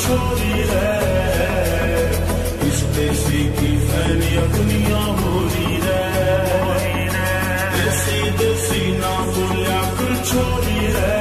छोरी है, इस देसी की फैलिया दुनिया हो रही है, देसी देसी ना बोलिया कर छोरी है।